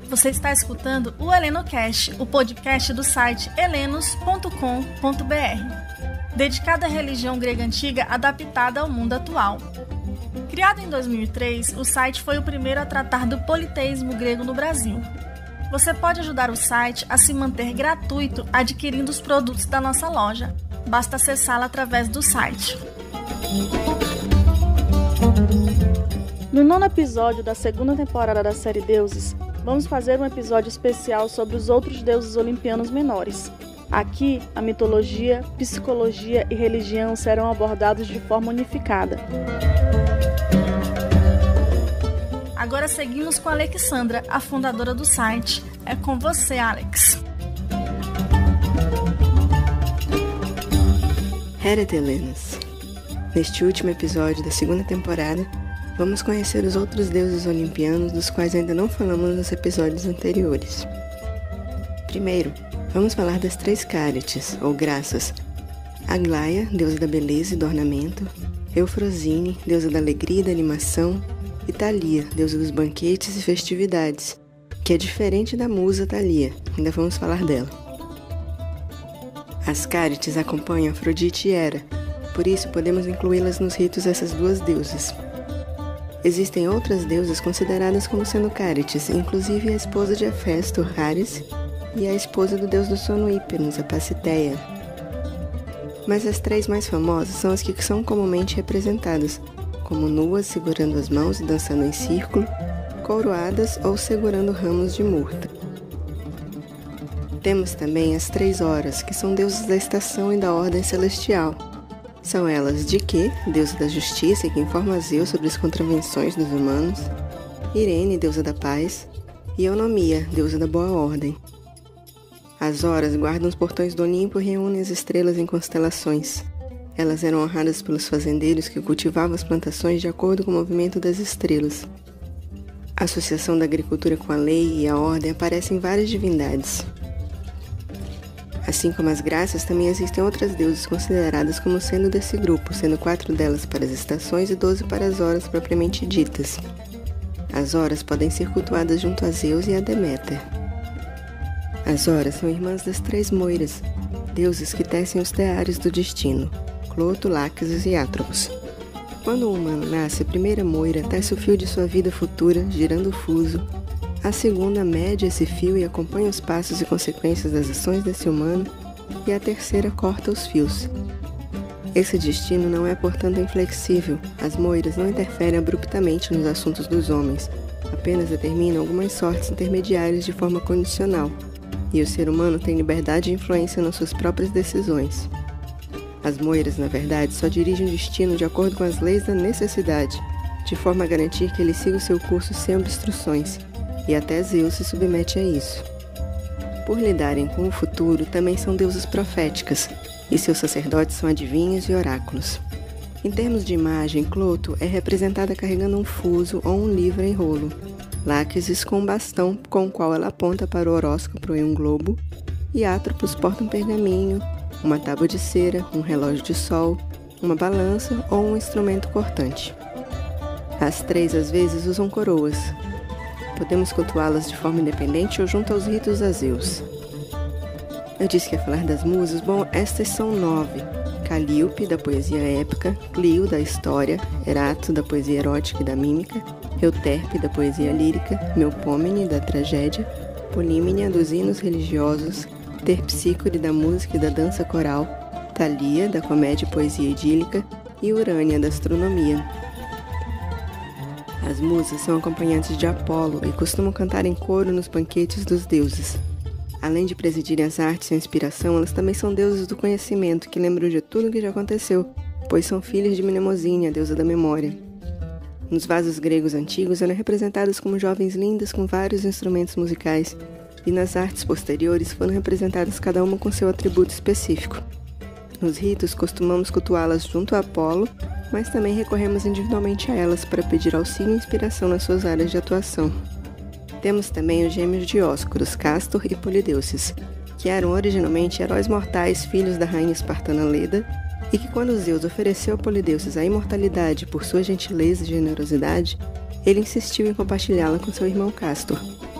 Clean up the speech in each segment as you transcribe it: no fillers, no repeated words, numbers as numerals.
Você está escutando o HelenoCast, o podcast do site helenos.com.br, dedicado à religião grega antiga adaptada ao mundo atual. Criado em 2003, o site foi o primeiro a tratar do politeísmo grego no Brasil. Você pode ajudar o site a se manter gratuito adquirindo os produtos da nossa loja. Basta acessá-la através do site. No 9º episódio da segunda temporada da série Deuses, vamos fazer um episódio especial sobre os outros deuses olimpianos menores. Aqui, a mitologia, psicologia e religião serão abordados de forma unificada. Agora seguimos com a Alexandra, a fundadora do site. É com você, Alex. Helenos. Neste último episódio da segunda temporada, vamos conhecer os outros deuses olimpianos dos quais ainda não falamos nos episódios anteriores. Primeiro, vamos falar das 3 Cárites, ou graças. Aglaia, deusa da beleza e do ornamento. Eufrosine, deusa da alegria e da animação. E Thalia, deusa dos banquetes e festividades, que é diferente da musa Thalia, ainda vamos falar dela. As Cárites acompanham Afrodite e Hera, por isso podemos incluí-las nos ritos dessas 2 deusas. Existem outras deusas consideradas como sendo Cárites, inclusive a esposa de Hefesto, Ares, e a esposa do deus do sono Híperos, a Pasíteia. Mas as 3 mais famosas são as que são comumente representadas, como nuas segurando as mãos e dançando em círculo, coroadas ou segurando ramos de murta. Temos também as 3 horas, que são deusas da estação e da ordem celestial. São elas Dike, deusa da justiça e que informa Zeus sobre as contravenções dos humanos, Irene, deusa da paz, e Eunomia, deusa da boa ordem. As horas guardam os portões do Olimpo e reúnem as estrelas em constelações. Elas eram honradas pelos fazendeiros que cultivavam as plantações de acordo com o movimento das estrelas. A associação da agricultura com a lei e a ordem aparece em várias divindades. Assim como as graças, também existem outras deusas consideradas como sendo desse grupo, sendo 4 delas para as estações e 12 para as horas propriamente ditas. As horas podem ser cultuadas junto a Zeus e a Deméter. As horas são irmãs das 3 moiras, deusas que tecem os teares do destino, Cloto, Láqueos e Atropos. Quando um humano nasce, a primeira moira tece o fio de sua vida futura, girando o fuso. A segunda mede esse fio e acompanha os passos e consequências das ações desse humano, e a terceira corta os fios. Esse destino não é, portanto, inflexível. As moiras não interferem abruptamente nos assuntos dos homens, apenas determinam algumas sortes intermediárias de forma condicional, e o ser humano tem liberdade e influência nas suas próprias decisões. As moiras, na verdade, só dirigem o destino de acordo com as leis da necessidade, de forma a garantir que ele siga o seu curso sem obstruções, e até Zeus se submete a isso. Por lidarem com o futuro, também são deusas proféticas, e seus sacerdotes são adivinhos e oráculos. Em termos de imagem, Cloto é representada carregando um fuso ou um livro em rolo, Láqueos com um bastão com o qual ela aponta para o horóscopo em um globo, e Atropos porta um pergaminho, uma tábua de cera, um relógio de sol, uma balança ou um instrumento cortante. As 3 às vezes usam coroas. Podemos cultuá-las de forma independente ou junto aos ritos a Zeus. Eu disse que ia falar das musas. Bom, estas são 9. Calíope, da poesia épica, Clio, da história, Erato, da poesia erótica e da mímica, Euterpe, da poesia lírica, Melpomene, da tragédia, Polímnia, dos hinos religiosos, Terpsícore, da música e da dança coral, Thalia, da comédia e poesia idílica, e Urânia, da astronomia. As musas são acompanhantes de Apolo e costumam cantar em coro nos banquetes dos deuses. Além de presidirem as artes e a inspiração, elas também são deusas do conhecimento, que lembram de tudo o que já aconteceu, pois são filhas de Mnemosine, a deusa da memória. Nos vasos gregos antigos eram representadas como jovens lindas com vários instrumentos musicais, e nas artes posteriores foram representadas cada uma com seu atributo específico. Nos ritos costumamos cultuá-las junto a Apolo, mas também recorremos individualmente a elas para pedir auxílio e inspiração nas suas áreas de atuação. Temos também os gêmeos Dioscuros, Castor e Polideuces, que eram originalmente heróis mortais, filhos da rainha espartana Leda, e que quando Zeus ofereceu a Polideuces a imortalidade por sua gentileza e generosidade, ele insistiu em compartilhá-la com seu irmão Castor.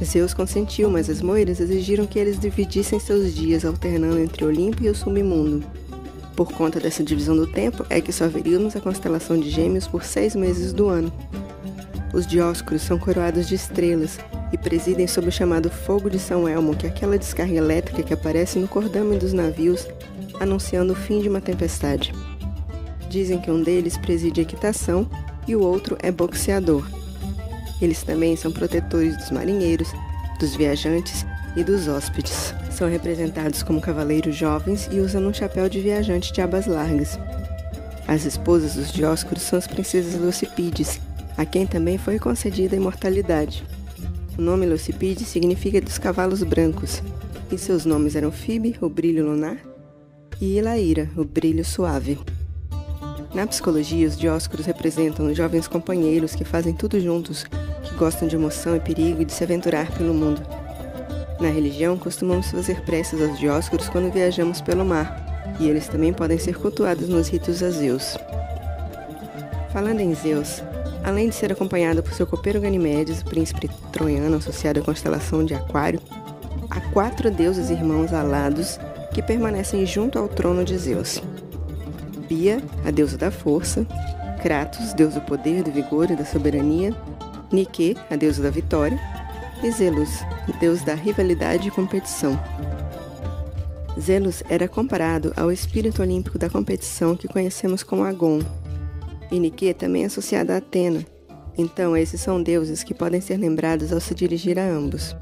Zeus consentiu, mas as Moiras exigiram que eles dividissem seus dias, alternando entre o Olimpo e o submundo. Por conta dessa divisão do tempo, é que só veríamos a constelação de Gêmeos por 6 meses do ano. Os Dioscuros são coroados de estrelas e presidem sob o chamado Fogo de São Elmo, que é aquela descarga elétrica que aparece no cordame dos navios, anunciando o fim de uma tempestade. Dizem que um deles preside a equitação e o outro é boxeador. Eles também são protetores dos marinheiros, dos viajantes e dos hóspedes. São representados como cavaleiros jovens e usam um chapéu de viajante de abas largas. As esposas dos Dioscuros são as princesas Leucipides, a quem também foi concedida a imortalidade. O nome Leucipides significa dos cavalos brancos, e seus nomes eram Fibe, o brilho lunar, e Ilaíra, o brilho suave. Na psicologia, os Dioscuros representam os jovens companheiros que fazem tudo juntos, que gostam de emoção e perigo e de se aventurar pelo mundo. Na religião, costumamos fazer preces aos Dioscuros quando viajamos pelo mar, e eles também podem ser cultuados nos ritos a Zeus. Falando em Zeus, além de ser acompanhado por seu copeiro Ganimedes, o príncipe troiano associado à constelação de Aquário, há 4 deuses irmãos alados que permanecem junto ao trono de Zeus. Bia, a deusa da força, Kratos, deus do poder, do vigor e da soberania, Nike, a deusa da vitória, e Zelos, deus da rivalidade e competição. Zelos era comparado ao espírito olímpico da competição que conhecemos como Agon, e Nike também é associada a Atena, então esses são deuses que podem ser lembrados ao se dirigir a ambos.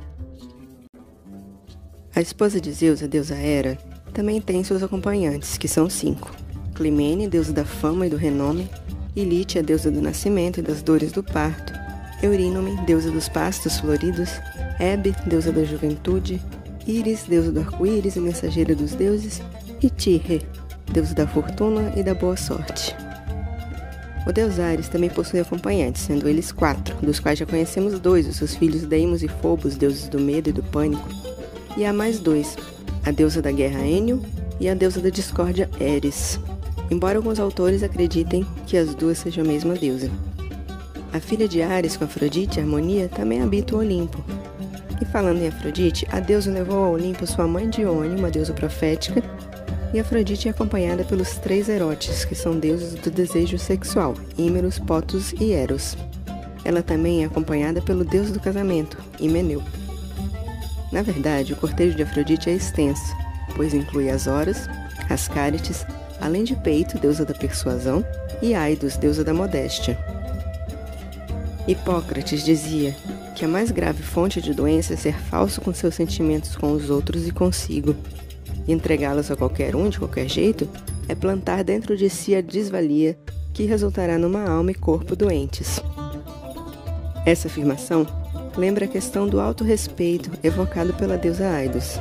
A esposa de Zeus, a deusa Hera, também tem seus acompanhantes, que são 5. Climene, deusa da fama e do renome, Ilite, a deusa do nascimento e das dores do parto, Eurínome, deusa dos pastos floridos, Hebe, deusa da juventude, Íris, deusa do arco-íris e mensageira dos deuses, e Tirre, deusa da fortuna e da boa sorte. O deus Ares também possui acompanhantes, sendo eles 4, dos quais já conhecemos 2, os seus filhos Deimos e Phobos, deuses do medo e do pânico, e há mais 2, a deusa da guerra Enyo e a deusa da discórdia Eris, embora alguns autores acreditem que as duas sejam a mesma deusa. A filha de Ares com Afrodite, Harmonia, também habita o Olimpo. E falando em Afrodite, a deusa levou ao Olimpo sua mãe Dione, uma deusa profética, e Afrodite é acompanhada pelos 3 Erotes, que são deuses do desejo sexual, Hímeros, Potus e Eros. Ela também é acompanhada pelo deus do casamento, Himeneu. Na verdade, o cortejo de Afrodite é extenso, pois inclui as Horas, Ascárites, além de Peito, deusa da persuasão, e Aidos, deusa da modéstia. Hipócrates dizia que a mais grave fonte de doença é ser falso com seus sentimentos com os outros e consigo. E entregá-los a qualquer um, de qualquer jeito, é plantar dentro de si a desvalia que resultará numa alma e corpo doentes. Essa afirmação lembra a questão do autorrespeito evocado pela deusa Aidos.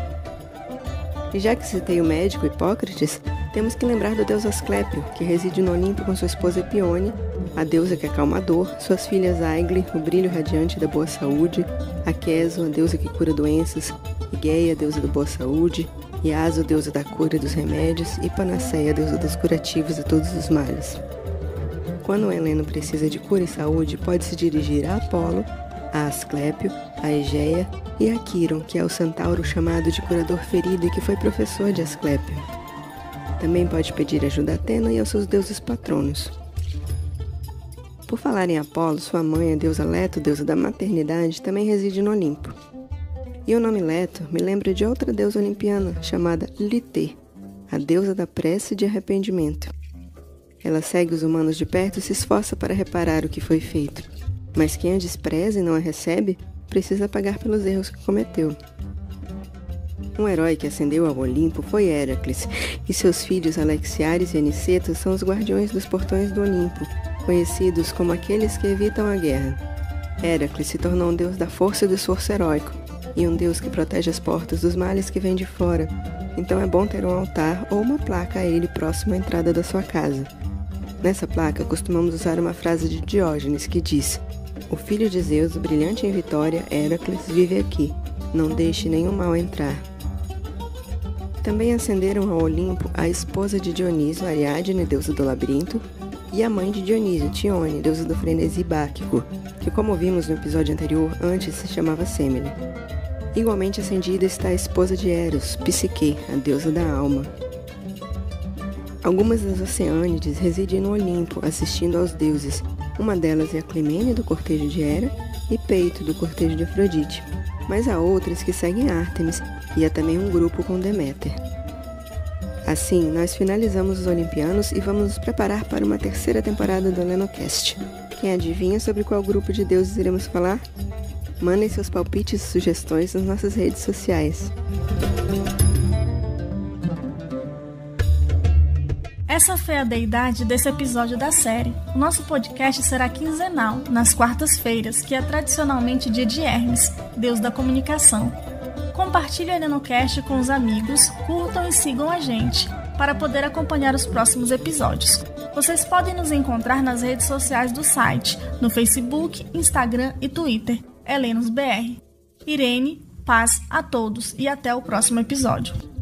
E já que citei o médico Hipócrates, temos que lembrar do deus Asclépio, que reside no Olimpo com sua esposa Epione, a deusa que acalma a dor, suas filhas Aigle, o brilho radiante da boa saúde, Aqueso, a deusa que cura doenças, Igeia, a deusa da boa saúde, Iaso, deusa da cura e dos remédios, e Panaceia, a deusa dos curativos de todos os males. Quando Heleno precisa de cura e saúde, pode se dirigir a Apolo, a Asclépio, a Egeia e a Quiron, que é o centauro chamado de curador ferido e que foi professor de Asclépio. Também pode pedir ajuda a Atena e aos seus deuses patronos. Por falar em Apolo, sua mãe, a deusa Leto, deusa da maternidade, também reside no Olimpo. E o nome Leto me lembra de outra deusa olimpiana, chamada Lité, a deusa da prece e de arrependimento. Ela segue os humanos de perto e se esforça para reparar o que foi feito, mas quem a despreza e não a recebe, precisa pagar pelos erros que cometeu. Um herói que ascendeu ao Olimpo foi Héracles, e seus filhos Alexiares e Aniceto são os guardiões dos portões do Olimpo, conhecidos como aqueles que evitam a guerra. Héracles se tornou um deus da força e do esforço heróico, e um deus que protege as portas dos males que vêm de fora, então é bom ter um altar ou uma placa a ele próximo à entrada da sua casa. Nessa placa costumamos usar uma frase de Diógenes que diz: "O filho de Zeus, brilhante em vitória, Héracles, vive aqui, não deixe nenhum mal entrar." Também ascenderam ao Olimpo a esposa de Dioniso, Ariadne, deusa do labirinto, e a mãe de Dionísio, Tione, deusa do frenesi báquico, que, como vimos no episódio anterior, antes se chamava Semele. Igualmente acendida está a esposa de Eros, Psique, a deusa da alma. Algumas das Oceânides residem no Olimpo, assistindo aos deuses. Uma delas é a Climene, do cortejo de Hera, e Peito, do cortejo de Afrodite. Mas há outras que seguem Ártemis, e há também um grupo com Deméter. Assim, nós finalizamos os Olimpianos e vamos nos preparar para uma terceira temporada do Lenocast. Quem adivinha sobre qual grupo de deuses iremos falar? Mandem seus palpites e sugestões nas nossas redes sociais. Essa foi a deidade desse episódio da série. O nosso podcast será quinzenal, nas quartas-feiras, que é tradicionalmente dia de Hermes, deus da comunicação. Compartilhe o Lenocast com os amigos, curtam e sigam a gente, para poder acompanhar os próximos episódios. Vocês podem nos encontrar nas redes sociais do site, no Facebook, Instagram e Twitter, HelenosBR. Irene, paz a todos e até o próximo episódio.